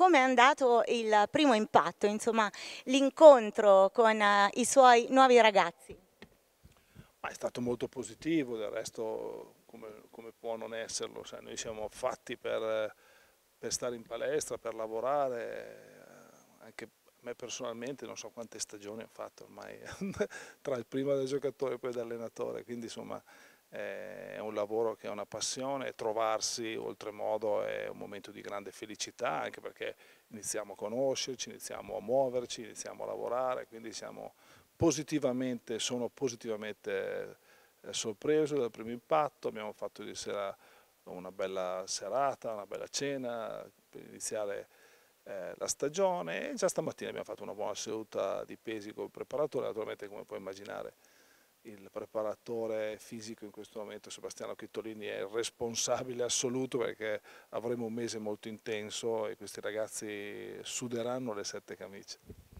come è andato il primo impatto, insomma, l'incontro con i suoi nuovi ragazzi? Ma è stato molto positivo, del resto come può non esserlo, sai, noi siamo fatti per stare in palestra, per lavorare, anche a me personalmente non so quante stagioni ho fatto ormai, tra il prima da giocatore e poi da allenatore, quindi insomma è un lavoro che è una passione e trovarsi oltremodo è un momento di grande felicità, anche perché iniziamo a conoscerci, iniziamo a muoverci, iniziamo a lavorare, quindi sono positivamente sorpreso dal primo impatto. Abbiamo fatto ieri sera una bella serata, una bella cena per iniziare la stagione e già stamattina abbiamo fatto una buona seduta di pesi col preparatore. Naturalmente, come puoi immaginare, il preparatore fisico in questo momento, Sebastiano Chittolini, è il responsabile assoluto, perché avremo un mese molto intenso e questi ragazzi suderanno le 7 camicie.